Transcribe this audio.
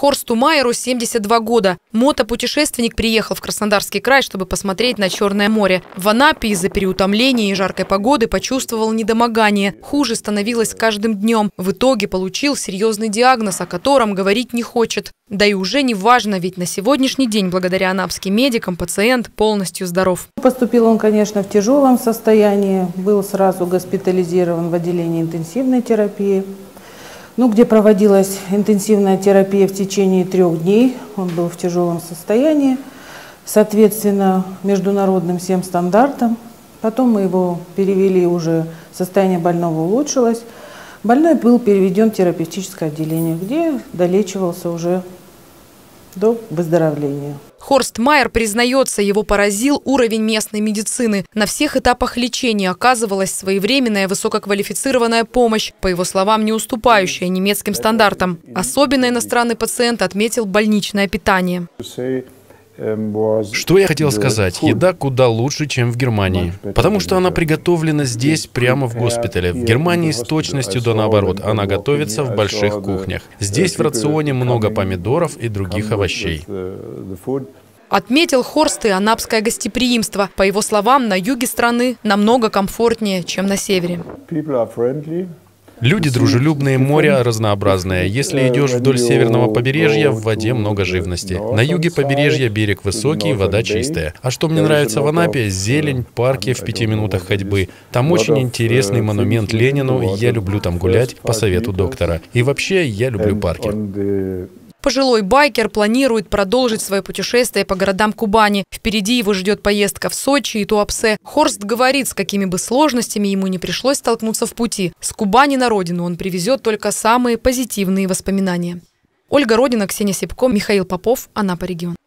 Хорсту Майеру 72 года. Мотопутешественник приехал в Краснодарский край, чтобы посмотреть на Черное море. В Анапе из-за переутомления и жаркой погоды почувствовал недомогание. Хуже становилось с каждым днем. В итоге получил серьезный диагноз, о котором говорить не хочет. Да и уже не важно, ведь на сегодняшний день, благодаря анапским медикам, пациент полностью здоров. Поступил он, конечно, в тяжелом состоянии. Был сразу госпитализирован в отделении интенсивной терапии. Где проводилась интенсивная терапия в течение 3 дней. Он был в тяжелом состоянии, соответственно, международным всем стандартам. Потом мы его перевели, уже состояние больного улучшилось. Больной был переведен в терапевтическое отделение, где долечивался уже до выздоровления. Хорст Майер признается, его поразил уровень местной медицины. На всех этапах лечения оказывалась своевременная высококвалифицированная помощь, по его словам, не уступающая немецким стандартам. Особенно иностранный пациент отметил больничное питание. Что я хотел сказать? Еда куда лучше, чем в Германии. Потому что она приготовлена здесь, прямо в госпитале. В Германии с точностью да наоборот. Она готовится в больших кухнях. Здесь в рационе много помидоров и других овощей. Отметил Хорст и анапское гостеприимство. По его словам, на юге страны намного комфортнее, чем на севере. Люди дружелюбные, море разнообразное. Если идешь вдоль северного побережья, в воде много живности. На юге побережья берег высокий, вода чистая. А что мне нравится в Анапе? Зелень, парки в 5 минутах ходьбы. Там очень интересный монумент Ленину. Я люблю там гулять по совету доктора. И вообще, я люблю парки. Пожилой байкер планирует продолжить свое путешествие по городам Кубани. Впереди его ждет поездка в Сочи и Туапсе. Хорст говорит, с какими бы сложностями ему не пришлось столкнуться в пути. С Кубани на родину он привезет только самые позитивные воспоминания. Ольга Родина, Ксения Сипко, Михаил Попов, Анапа регион.